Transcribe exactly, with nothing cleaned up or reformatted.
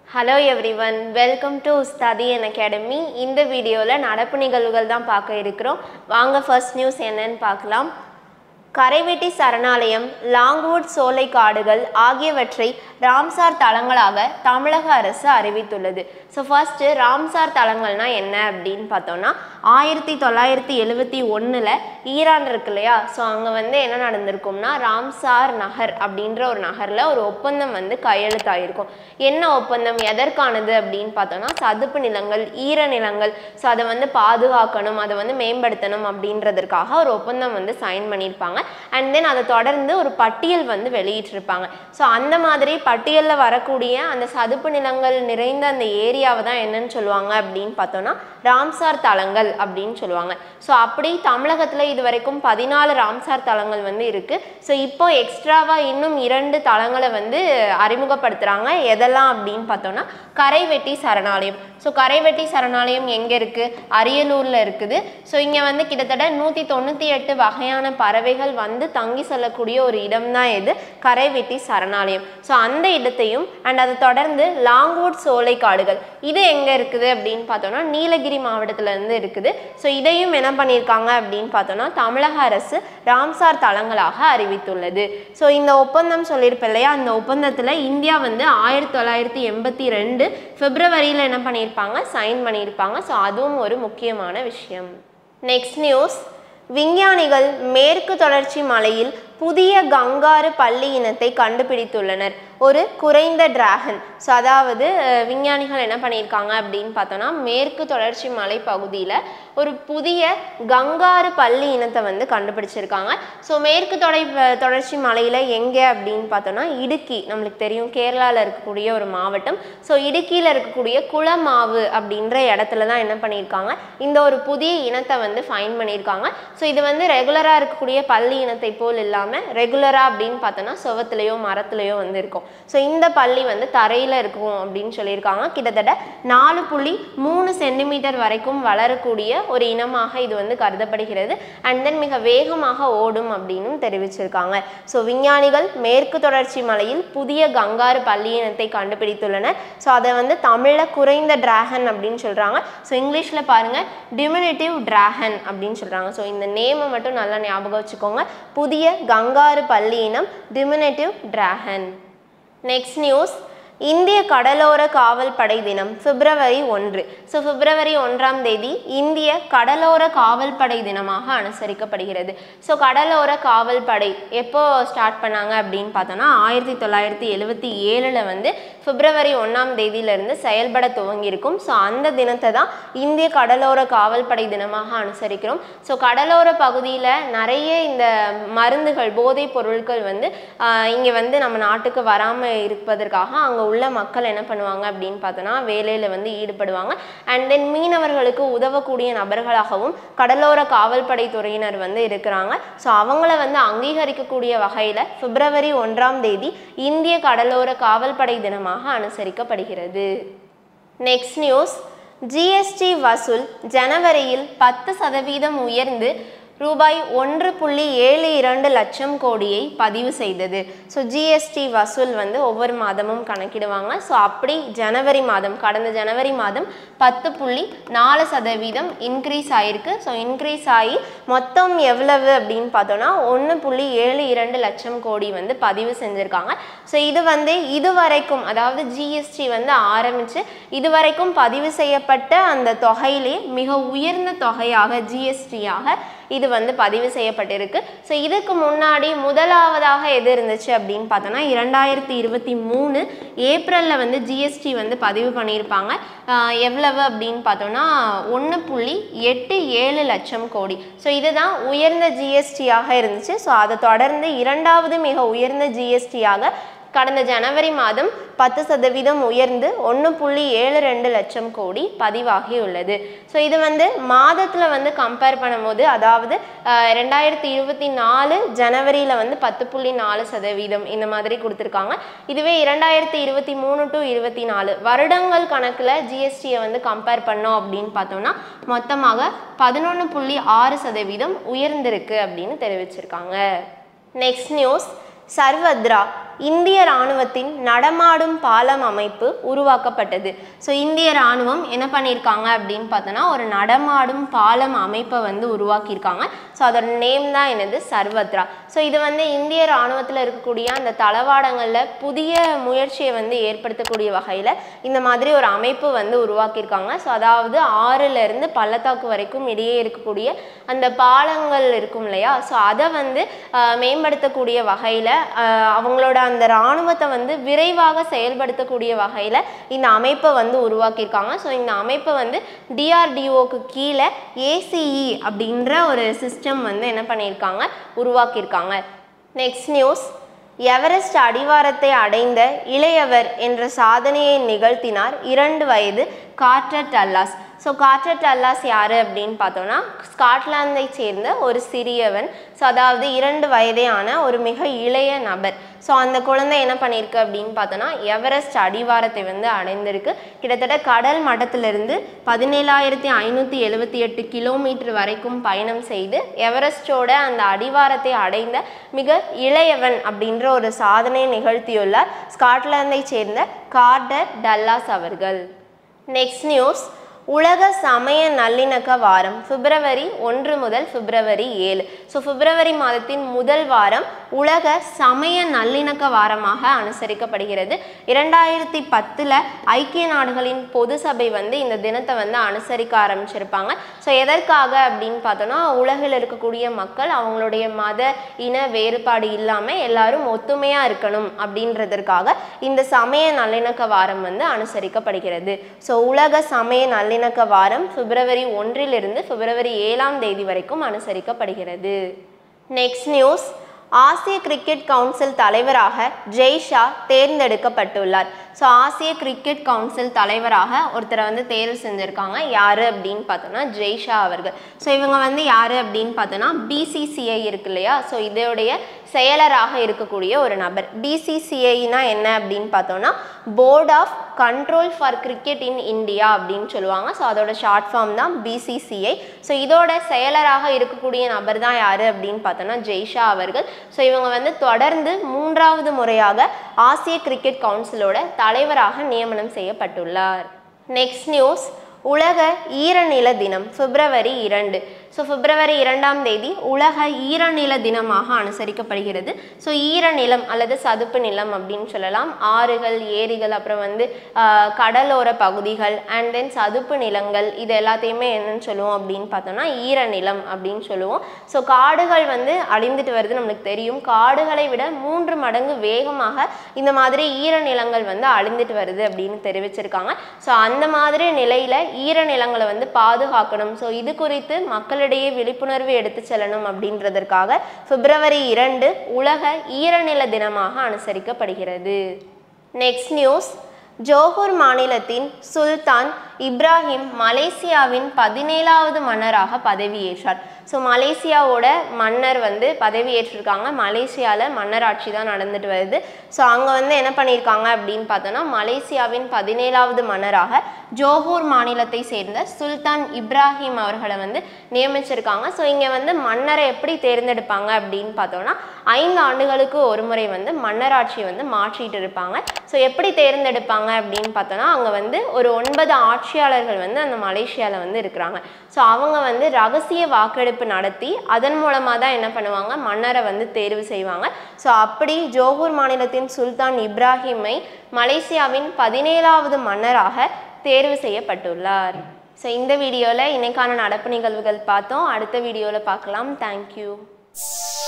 Hello everyone, welcome to Usthadian Academy. இந்த வீடியோல நடப்பு நிகழ்வுகள் தான் பார்க்க இருக்கிறோம். வாங்க first news என்னன்னு பார்க்கலாம். கரைவெட்டி சரணாலயம், லாங்வுட் சோலை காடுகள் ஆகியவற்றை ராம்சார் தலங்களாக தமிழக அரசு அறிவித்துள்ளது. ஸோ ஃபர்ஸ்ட்டு ராம்சார் தலங்கள்னா என்ன அப்படின்னு பார்த்தோன்னா ஆயிரத்தி தொள்ளாயிரத்தி எழுபத்தி ஒன்றில் ஈரான் இருக்கு இல்லையா, ஸோ அங்கே வந்து என்ன நடந்திருக்கும்னா ராம்சார் நகர் அப்படின்ற ஒரு நகரில் ஒரு ஒப்பந்தம் வந்து கையெழுத்தாயிருக்கும். என்ன ஒப்பந்தம், எதற்கானது அப்படின்னு பார்த்தோன்னா சதுப்பு நிலங்கள், ஈர நிலங்கள், ஸோ அதை வந்து பாதுகாக்கணும், அதை வந்து மேம்படுத்தணும் அப்படின்றதற்காக ஒரு ஒப்பந்தம் வந்து சைன் பண்ணியிருப்பாங்க. அண்ட் தென் அதை தொடர்ந்து ஒரு பட்டியல் வந்து வெளியிட்டிருப்பாங்க. ஸோ அந்த மாதிரி பட்டியலில் வரக்கூடிய அந்த சதுப்பு நிலங்கள் நிறைந்த அந்த ஏரியாவை தான் என்னன்னு சொல்லுவாங்க அப்படின்னு பார்த்தோன்னா ராம்சார் தலங்கள் அப்படின்னு சொல்லுவாங்க. ஸோ அப்படி தமிழகத்தில் இது வரைக்கும் பதினாலு ராம்சார் தலங்கள் வந்து இருக்குது. ஸோ இப்போ எக்ஸ்ட்ராவாக இன்னும் இரண்டு தலங்களை வந்து அறிமுகப்படுத்துகிறாங்க. எதெல்லாம் அப்படின்னு பார்த்தோன்னா கரைவெட்டி சரணாலயம். ஸோ கரைவெட்டி சரணாலயம் எங்கே இருக்குது? அரியலூரில் இருக்குது. ஸோ இங்கே வந்து கிட்டத்தட்ட நூற்றி தொண்ணூற்றி எட்டு வகையான பறவைகள் வந்து தங்கி செல்லக்கூடிய ஒரு இடம் தான் இது கரைவெட்டி சரணாலயம். ஸோ அந்த இடத்தையும் அண்ட் அதை தொடர்ந்து லாங்வுட் சோலை காடுகள் இது எங்கே இருக்குது அப்படின்னு பார்த்தோன்னா நீலகிரி மாவட்டத்தில் இருந்து இருக்குது. ஸோ இதையும் என்ன பண்ணியிருக்காங்க அப்படின்னு பார்த்தோன்னா தமிழக அரசு ராம்சார் தலங்களாக அறிவித்துள்ளது. ஸோ இந்த ஒப்பந்தம் சொல்லியிருப்பேன் இல்லையா, அந்த ஒப்பந்தத்தில் இந்தியா வந்து ஆயிரத்தி தொள்ளாயிரத்தி எண்பத்தி ரெண்டு பிப்ரவரியில் என்ன பண்ணியிருப்பாங்க, சைன் பண்ணியிருப்பாங்க. ஸோ அதுவும் ஒரு முக்கியமான விஷயம். நெக்ஸ்ட் நியூஸ், விஞ்ஞானிகள் மேற்கு தொடர்ச்சி மலையில் புதிய கங்காரு பல்லி இனத்தை கண்டுபிடித்துள்ளனர். ஒரு குறைந்த டிராகன். ஸோ அதாவது விஞ்ஞானிகள் என்ன பண்ணியிருக்காங்க அப்படின்னு பார்த்தோன்னா மேற்கு தொடர்ச்சி மலை பகுதியில் ஒரு புதிய கங்காரு பல்லி இனத்தை வந்து கண்டுபிடிச்சிருக்காங்க. ஸோ மேற்கு தொடை தொடர்ச்சி மலையில் எங்கே அப்படின்னு பார்த்தோன்னா இடுக்கி, நம்மளுக்கு தெரியும் கேரளாவில் இருக்கக்கூடிய ஒரு மாவட்டம். ஸோ இடுக்கியில் இருக்கக்கூடிய குளமாவு அப்படின்ற இடத்துல தான் என்ன பண்ணியிருக்காங்க, இந்த ஒரு புதிய இனத்தை வந்து ஃபைன் பண்ணியிருக்காங்க. ஸோ இது வந்து ரெகுலராக இருக்கக்கூடிய பல்லி இனத்தை போல் இல்லாமல் ரெகுலராக அப்படின்னு பார்த்தோன்னா சுவத்துலேயோ மரத்துலேயோ வந்து இருக்கும். ஸோ இந்த பள்ளி வந்து தரையில் இருக்கும் அப்படின்னு சொல்லியிருக்காங்க. கிட்டத்தட்ட நாலு புள்ளி மூணு சென்டிமீட்டர் வரைக்கும் வளரக்கூடிய ஒரு இனமாக இது வந்து கருதப்படுகிறது. அண்ட் தென் மிக வேகமாக ஓடும் அப்படின்னு தெரிவிச்சிருக்காங்க. ஸோ விஞ்ஞானிகள் மேற்கு தொடர்ச்சி மலையில் புதிய கங்காரு பல்லி இனத்தை கண்டுபிடித்துள்ளனர். ஸோ அதை வந்து தமிழில் குறைந்த டிராகன் அப்படின்னு சொல்கிறாங்க. ஸோ இங்கிலீஷில் பாருங்கள் டிமினிட்டிவ் டிராகன் அப்படின்னு சொல்கிறாங்க. ஸோ இந்த நேமை மட்டும் நல்லா ஞாபகம் வச்சுக்கோங்க, புதிய கங்காரு பல்லி இனம் டிமினிட்டிவ் டிராகன். நெக்ஸ்ட் நியூஸ், இந்திய கடலோர காவல் படை தினம் பிப்ரவரி ஒன்று. ஸோ பிப்ரவரி ஒன்றாம் தேதி இந்திய கடலோர காவல் படை தினமாக அனுசரிக்கப்படுகிறது. ஸோ கடலோர காவல் படை எப்போ ஸ்டார்ட் பண்ணாங்க அப்படின்னு பார்த்தோன்னா ஆயிரத்தி தொள்ளாயிரத்தி எழுபத்தி ஏழில் வந்து பிப்ரவரி ஒன்றாம் தேதியிலிருந்து செயல்பட துவங்கியிருக்கும். ஸோ அந்த தினத்தை தான் இந்திய கடலோர காவல் படை தினமாக அனுசரிக்கிறோம். ஸோ கடலோர பகுதியில் நிறைய இந்த மருந்துகள், போதைப் பொருட்கள் வந்து இங்கே வந்து நம்ம நாட்டுக்கு வராமல் இருப்பதற்காக அங்கே உள்ள மக்கள் என்ன பண்ணுவாங்க அப்படின்னு பார்த்தோன்னா வேலையில் வந்து ஈடுபடுவாங்க. அண்ட் தென் மீனவர்களுக்கு உதவக்கூடிய நபர்களாகவும் கடலோர காவல்படை துறையினர் வந்து இருக்கிறாங்க. ஸோ அவங்கள வந்து அங்கீகரிக்கக்கூடிய வகையில் பிப்ரவரி ஒன்றாம் தேதி இந்திய கடலோர காவல்படை தினமாக அனுசரிக்கப்படுகிறது. நெக்ஸ்ட் நியூஸ், ஜிஎஸ்டி வசூல் ஜனவரியில் பத்து சதவீதம் உயர்ந்து ரூபாய் ஒன்று புள்ளி ஏழு இரண்டு லட்சம் கோடியை பதிவு செய்தது. ஸோ ஜிஎஸ்டி வசூல் வந்து ஒவ்வொரு மாதமும் கணக்கிடுவாங்க. ஸோ அப்படி ஜனவரி மாதம், கடந்த ஜனவரி மாதம் பத்து புள்ளி நாலு சதவீதம் இன்க்ரீஸ் ஆகிருக்கு. ஸோ இன்க்ரீஸ் ஆகி மொத்தம் எவ்வளவு அப்படின்னு பார்த்தோன்னா ஒன்று புள்ளி ஏழு இரண்டு லட்சம் கோடி வந்து பதிவு செஞ்சுருக்காங்க. ஸோ இது வந்து இதுவரைக்கும், அதாவது ஜிஎஸ்டி வந்து ஆரம்பித்து இதுவரைக்கும் பதிவு செய்யப்பட்ட அந்த தொகையிலே மிக உயர்ந்த தொகையாக ஜிஎஸ்டியாக இது வந்து பதிவு செய்யப்பட்டிருக்கு. ஸோ இதுக்கு முன்னாடி முதலாவதாக எது இருந்துச்சு அப்படின்னு பார்த்தோன்னா இரண்டாயிரத்தி இருபத்தி மூணு ஏப்ரலில் வந்து ஜிஎஸ்டி வந்து பதிவு பண்ணியிருப்பாங்க. எவ்வளவு அப்படின்னு பார்த்தோன்னா ஒன்று புள்ளி எட்டு ஏழு லட்சம் கோடி. ஸோ இதுதான் உயர்ந்த ஜிஎஸ்டியாக இருந்துச்சு. ஸோ அதை தொடர்ந்து இரண்டாவது மிக உயர்ந்த ஜிஎஸ்டியாக கடந்த ஜனவரி மாதம் பத்து சதவீதம் உயர்ந்து ஒன்று புள்ளி ஏழு ரெண்டு லட்சம் கோடி பதிவாகியுள்ளது. ஸோ இது வந்து மாதத்தில் வந்து கம்பேர் பண்ணும்போது, அதாவது ரெண்டாயிரத்தி இருபத்தி நாலு ஜனவரியில் வந்து பத்து புள்ளி நாலு சதவீதம் இந்த மாதிரி கொடுத்துருக்காங்க. இதுவே இரண்டாயிரத்தி இருபத்தி மூணு டு இருபத்தி நாலு வருடங்கள் கணக்கில் ஜிஎஸ்டியை வந்து கம்பேர் பண்ணோம் அப்படின்னு பார்த்தோம்னா மொத்தமாக பதினொன்று புள்ளி ஆறு சதவீதம் உயர்ந்திருக்கு அப்படின்னு தெரிவிச்சிருக்காங்க. நெக்ஸ்ட் நியூஸ், சர்வத்ரா இந்திய இராணுவத்தின் நடமாடும் பாலம் அமைப்பு உருவாக்கப்பட்டது. ஸோ இந்திய இராணுவம் என்ன பண்ணியிருக்காங்க அப்படின்னு பார்த்தோன்னா ஒரு நடமாடும் பாலம் அமைப்பை வந்து உருவாக்கியிருக்காங்க. ஸோ அதோட நேம் தான் என்னது சர்வத்ரா. ஸோ இது வந்து இந்திய இராணுவத்தில் இருக்கக்கூடிய அந்த தளவாடங்களில் புதிய முயற்சியை வந்து ஏற்படுத்தக்கூடிய வகையில் இந்த மாதிரி ஒரு அமைப்பு வந்து உருவாக்கியிருக்காங்க. ஸோ அதாவது ஆறுலேருந்து பள்ளத்தாக்கு வரைக்கும் இடையே இருக்கக்கூடிய அந்த பாலங்கள் இருக்கும் இல்லையா, ஸோ அதை வந்து மேம்படுத்தக்கூடிய வகையில் அவங்களோட அந்த இராணுவத்தை வந்து விரைவாக செயல்படுத்தக்கூடிய வகையில் இந்த அமைப்பை வந்து உருவாக்கியிருக்காங்க. ஸோ இந்த அமைப்பை வந்து டிஆர்டிஓக்கு கீழே ஏசிஇ அப்படின்ற ஒரு சிஸ்டம் வந்து என்ன பண்ணியிருக்காங்க, உருவாக்கியிருக்காங்க. நெக்ஸ்ட் நியூஸ், எவரெஸ்ட் அடிவாரத்தை அடைந்த இளையவர் என்ற சாதனையை நிகழ்த்தினார் இரண்டு வயது Carter Dallas. So Carter Dallas யார் அப்படின்னு பார்த்தோன்னா ஸ்காட்லாந்தை சேர்ந்த ஒரு சிறியவன். ஸோ அதாவது இரண்டு வயதே ஆன ஒரு மிக இளைய நபர். ஸோ அந்த குழந்தை என்ன பண்ணியிருக்கு அப்படின்னு பார்த்தோன்னா எவரெஸ்ட் அடிவாரத்தை வந்து அடைந்திருக்கு. கிட்டத்தட்ட கடல் மட்டத்திலிருந்து பதினேழாயிரத்தி ஐநூற்றி எழுபத்தி எட்டு கிலோமீட்டர் வரைக்கும் பயணம் செய்து எவரெஸ்டோட அந்த அடிவாரத்தை அடைந்த மிக இளையவன் அப்படின்ற ஒரு சாதனையை நிகழ்த்தியுள்ளார் ஸ்காட்லாந்தை சேர்ந்த கார்ட்டர் டல்லாஸ் அவர்கள். நெக்ஸ்ட் நியூஸ், உலக சமய நல்லிணக்க வாரம் பிப்ரவரி ஒன்று முதல் பிப்ரவரி ஏழு. ஸோ பிப்ரவரி மாதத்தின் முதல் வாரம் உலக சமய நல்லிணக்க வாரமாக அனுசரிக்கப்படுகிறது. இரண்டாயிரத்தி பத்தில் ஐக்கிய நாடுகளின் பொது சபை வந்து இந்த தினத்தை வந்து அனுசரிக்க ஆரம்பிச்சிருப்பாங்க. ஸோ எதற்காக அப்படின்னு பார்த்தோன்னா உலகில் இருக்கக்கூடிய மக்கள் அவங்களுடைய மத இன வேறுபாடு இல்லாமல் எல்லாரும் ஒத்துமையாக இருக்கணும் அப்படின்றதற்காக இந்த சமய நல்லிணக்க வாரம் வந்து அனுசரிக்கப்படுகிறது. ஸோ உலக சமய நல்லிணக்க நல்லிணக்க வாரம் பிப்ரவரி ஒன்றிலிருந்து பிப்ரவரி ஏழாம் தேதி வரைக்கும் அனுசரிக்கப்படுகிறது. நெக்ஸ்ட் நியூஸ், ஆசிய கிரிக்கெட் கவுன்சில் தலைவராக ஜெய்ஷா தேர்ந்தெடுக்கப்பட்டுள்ளார். ஸோ ஆசிய கிரிக்கெட் கவுன்சில் தலைவராக ஒருத்தரை வந்து தேர்வு செஞ்சுருக்காங்க. யார் அப்படின்னு பார்த்தோன்னா ஜெய்ஷா அவர்கள். ஸோ இவங்க வந்து யார் அப்படின்னு பார்த்தோன்னா பிசிசிஐ இருக்கு இல்லையா, ஸோ இதோடைய செயலராக இருக்கக்கூடிய ஒரு நபர். பிசிசிஐனா என்ன அப்படின்னு பார்த்தோன்னா board of control for cricket in India அப்படின்னு சொல்லுவாங்க. ஸோ அதோட ஷார்ட் ஃபார்ம் தான் பிசிசிஐ. ஸோ இதோட செயலராக இருக்கக்கூடிய நபர் தான் யார் அப்படின்னு பார்த்தோன்னா ஜெய்ஷா அவர்கள். ஸோ இவங்க வந்து தொடர்ந்து மூன்றாவது முறையாக ஆசிய கிரிக்கெட் கவுன்சிலோட தலைவராக நியமனம் செய்யப்பட்டுள்ளார். நெக்ஸ்ட் நியூஸ், உலக ஈரநில தினம் பிப்ரவரி இரண்டு. ஸோ பிப்ரவரி இரண்டாம் தேதி உலக ஈரநில தினமாக அனுசரிக்கப்படுகிறது. ஸோ ஈரநிலம் அல்லது சதுப்பு நிலம் அப்படின்னு சொல்லலாம். ஆறுகள், ஏரிகள், அப்புறம் வந்து கடலோர பகுதிகள் அண்ட் தென் சதுப்பு நிலங்கள், இது எல்லாத்தையுமே என்னன்னு சொல்லுவோம் அப்படின்னு பார்த்தோம்னா ஈரநிலம் அப்படின்னு சொல்லுவோம். ஸோ காடுகள் வந்து அழிந்துட்டு வருது நம்மளுக்கு தெரியும். காடுகளை விட மூன்று மடங்கு வேகமாக இந்த மாதிரி ஈரநிலங்கள் வந்து அழிந்துட்டு வருது அப்படின்னு தெரிவிச்சிருக்காங்க. ஸோ அந்த மாதிரி நிலையில் ஈரநிலங்களை வந்து பாதுகாக்கணும். ஸோ இது குறித்து மக்களிடையே விழிப்புணர்வு எடுத்து செல்லணும் அப்படின்றதற்காக பிப்ரவரி இரண்டு உலக ஈரநில தினமாக அனுசரிக்கப்படுகிறது. நெக்ஸ்ட் நியூஸ், ஜோஹர் மாநிலத்தின் சுல்தான் இப்ராஹிம் மலேசியாவின் பதினேழாவது மன்னராக பதவியேற்றார். ஸோ மலேசியாவோட மன்னர் வந்து பதவியேற்றிருக்காங்க. மலேசியாவில் மன்னராட்சி தான் நடந்துட்டு வருது. ஸோ அங்கே வந்து என்ன பண்ணியிருக்காங்க அப்படின்னு பார்த்தோன்னா மலேசியாவின் பதினேழாவது மன்னராக ஜோஹர் மாநிலத்தை சேர்ந்த சுல்தான் இப்ராஹிம் அவர்களை வந்து நியமிச்சிருக்காங்க. ஸோ இங்கே வந்து மன்னரை எப்படி தேர்ந்தெடுப்பாங்க அப்படின்னு பார்த்தோன்னா ஐந்து ஆண்டுகளுக்கு ஒரு முறை வந்து மன்னராட்சியை வந்து மாற்றிட்டு இருப்பாங்க. ஸோ எப்படி தேர்ந்தெடுப்பாங்க அப்படின்னு பார்த்தோன்னா அங்கே வந்து ஒரு ஒன்பது ஆட்சியாளர்கள் வந்து அந்த மலேசியாவில் வந்து இருக்கிறாங்க. ஸோ அவங்க வந்து ரகசிய வாக்கெடுப்பு நடத்தி அதன் மூலமாக தான் என்ன பண்ணுவாங்க, மன்னரை வந்து தேர்வு செய்வாங்க. ஸோ அப்படி ஜோஹர் மாநிலத்தின் சுல்தான் இப்ராஹிமை மலேசியாவின் பதினேழாவது மன்னராக தேர்வு செய்யப்பட்டுள்ளார். ஸோ இந்த வீடியோவில் இன்னைக்கான நடப்பு நிகழ்வுகள் பார்த்தோம். அடுத்த வீடியோவில் பார்க்கலாம். தேங்க்யூ.